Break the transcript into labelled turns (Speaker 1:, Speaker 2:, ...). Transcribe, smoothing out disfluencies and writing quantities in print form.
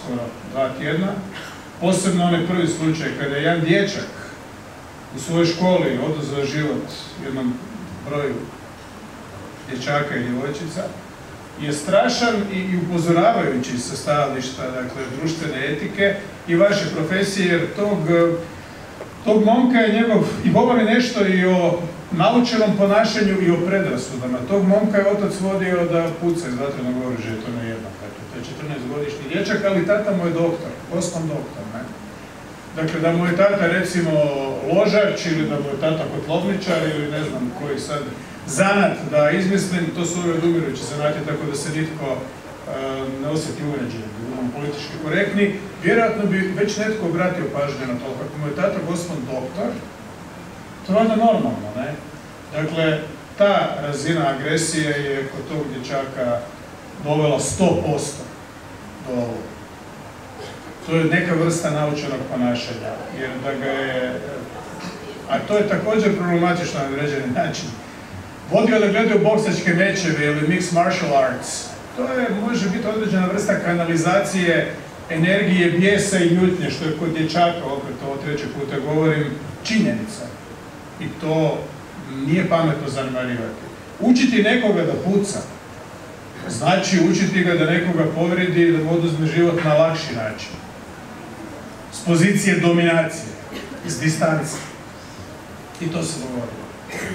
Speaker 1: skoro 2 tjedna. Posebno onaj prvi slučaj kada je jedan dječak u svojoj školi oduzeo život jednom broju dječaka i djevojčica, je strašan i upozoravajući sa stajališta, dakle, društvene etike i vaše profesije, jer tog momka je njegov, i govori nešto i o naučenom ponašanju i o predrasudama. Tog momka je otac vodio da puca iz vatrenog oružja, to ne jedno, to je 14-godišnji dječak, ali tata mu je doktor, osnovni doktor, ne? Dakle, da mu je tata, recimo, ložač ili da mu je tata kotlovničar ili ne znam koji sad zanat da izmislim, to su ove odumirujući zanati, tako da se nitko ne osjeti uređen, da budemo politički korektni. Vjerojatno bi već netko obratio pažnju na to, kako mu je tata gospod doktor, to je onda normalno, ne? Dakle, ta razina agresije je kod tog dječaka dovela 100% do ovog. To je neka vrsta naučenog ponašanja, jer da ga je, a to je također problematično na određeni način, vodio da gledaju boksačke mečeve ili mixed martial arts. To je, može biti određena vrsta kanalizacije energije, bijesa i ljutnje, što je kod dječaka, opet ovo 3. puta govorim, činjenica. I to nije pametno zanemarivati. Učiti nekoga da puca, znači učiti ga da nekoga povredi i da mu oduzme život na lakši način. S pozicije dominacije, iz distance. I to se dogodilo.